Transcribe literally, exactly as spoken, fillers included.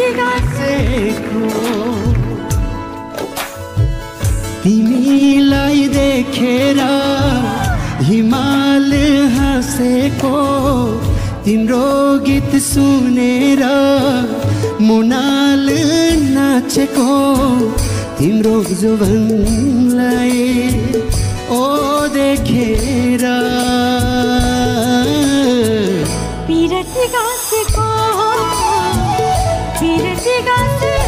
गाँसेको तिमीलाई देखेर हिमाल हाँसेको तिम्रो गीत सुनेर मुनाल नाचेको तिम्रो जुबनलाई ओ देखेर पिरती गाँसेको पिरती गाँसेको